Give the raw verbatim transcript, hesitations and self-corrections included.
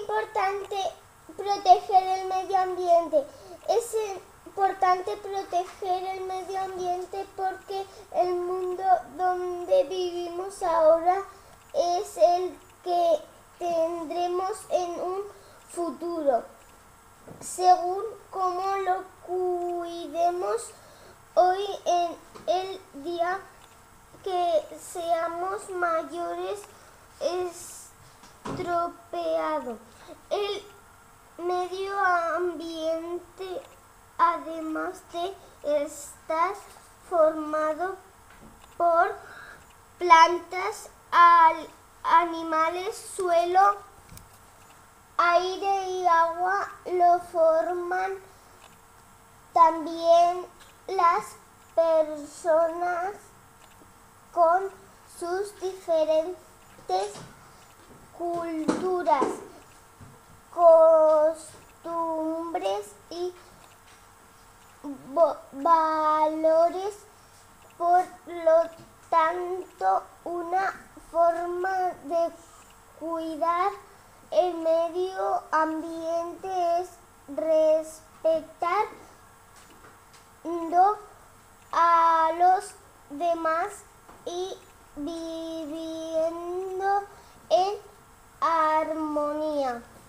importante proteger el medio ambiente. Es importante proteger el medio ambiente porque el mundo donde vivimos ahora es el que tendremos en un futuro. Según cómo lo cuidemos hoy en el día que seamos mayores estropeado. El medio ambiente, además de estar formado por plantas, animales, suelo, aire y agua, lo forman también las personas con sus diferentes culturas, costumbres y valores. Por lo tanto, una forma de cuidar el medio ambiente es respetando a los demás y viviendo en armonía.